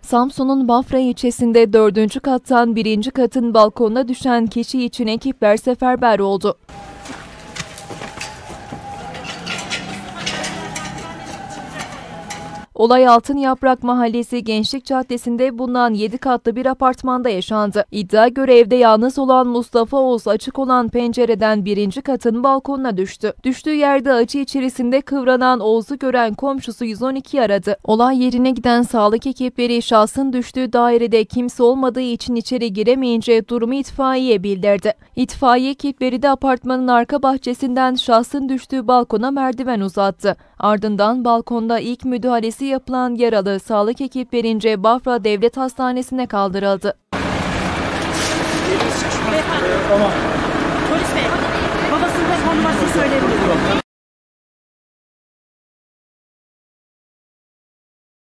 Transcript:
Samsun'un Bafra ilçesinde 4. kattan 1. katın balkonuna düşen kişi için ekipler seferber oldu. Olay Altınyaprak Mahallesi Gençlik Caddesi'nde bulunan 7 katlı bir apartmanda yaşandı. İddiaya göre evde yalnız olan Mustafa Oğuz açık olan pencereden 1. katın balkonuna düştü. Düştüğü yerde acı içerisinde kıvranan Oğuz'u gören komşusu 112'yi aradı. Olay yerine giden sağlık ekipleri şahsın düştüğü dairede kimse olmadığı için içeri giremeyince durumu itfaiyeye bildirdi. İtfaiye ekipleri de apartmanın arka bahçesinden şahsın düştüğü balkona merdiven uzattı. Ardından balkonda ilk müdahalesi yapılan yaralı sağlık ekiplerince Bafra Devlet Hastanesi'ne kaldırıldı. Polis bey, babasının telefon numarasını söyleyebilir miyim?